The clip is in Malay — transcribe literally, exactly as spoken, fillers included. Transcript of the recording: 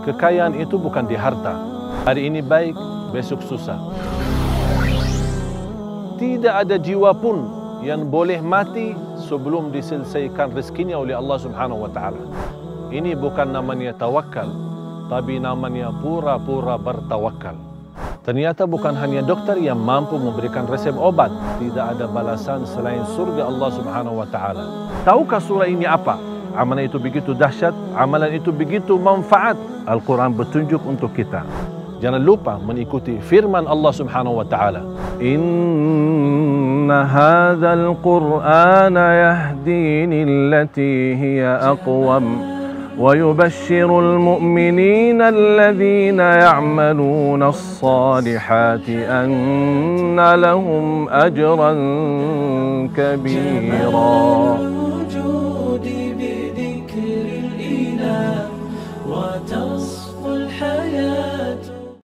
Kekayaan itu bukan di harta. Hari ini baik, besok susah. Tidak ada jiwa pun yang boleh mati sebelum diselesaikan rezekinya oleh Allah Subhanahu wa taala. Ini bukan namanya tawakal, tapi namanya pura-pura bertawakal. Ternyata bukan hanya dokter yang mampu memberikan resep obat. Tidak ada balasan selain surga Allah Subhanahu wa taala. Tahukah surah ini apa? Amalan itu begitu dahsyat, amalan itu begitu manfaat. Al-Quran bertunjuk untuk kita. Jangan lupa mengikuti firman Allah Subhanahu wa taala. Inna hadzal Qur'ana yahdi lillati hiya aqwam wa yubashshirul mu'minina alladhina ya'maluna as-salihati anna lahum ajran kabira.